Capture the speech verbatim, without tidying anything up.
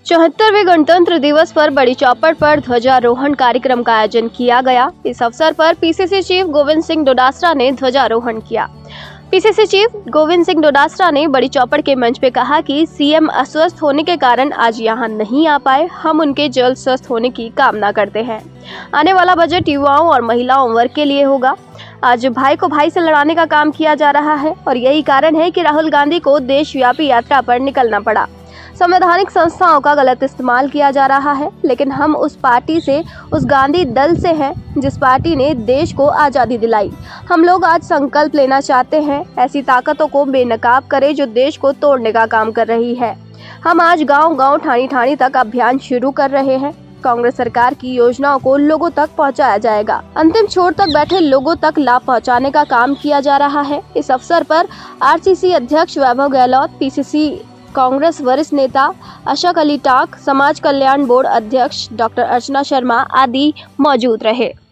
चौहत्तरवें गणतंत्र दिवस पर बड़ी चौपड़ पर ध्वजारोहण कार्यक्रम का आयोजन किया गया। इस अवसर पर पीसीसी चीफ गोविंद सिंह डोटासरा ने ध्वजारोहण किया। पीसीसी चीफ गोविंद सिंह डोटासरा ने बड़ी चौपड़ के मंच पे कहा कि सीएम अस्वस्थ होने के कारण आज यहां नहीं आ पाए। हम उनके जल्द स्वस्थ होने की कामना करते हैं। आने वाला बजट युवाओं और महिलाओं वर्ग के लिए होगा। आज भाई को भाई से लड़ाने का काम किया जा रहा है और यही कारण है कि राहुल गांधी को देशव्यापी यात्रा पर निकलना पड़ा। संवैधानिक संस्थाओं का गलत इस्तेमाल किया जा रहा है, लेकिन हम उस पार्टी से, उस गांधी दल से हैं जिस पार्टी ने देश को आज़ादी दिलाई। हम लोग आज संकल्प लेना चाहते हैं, ऐसी ताकतों को बेनकाब करें जो देश को तोड़ने का काम कर रही है। हम आज गांव-गांव, ठाणी-ठाणी तक अभियान शुरू कर रहे हैं। कांग्रेस सरकार की योजनाओं को लोगों तक पहुंचाया जाएगा। अंतिम छोर तक बैठे लोगों तक लाभ पहुंचाने का काम किया जा रहा है। इस अवसर पर आरसीसी अध्यक्ष वैभव गहलोत, पीसीसी कांग्रेस वरिष्ठ नेता अशोक अली टाक, समाज कल्याण बोर्ड अध्यक्ष डॉक्टर अर्चना शर्मा आदि मौजूद रहे।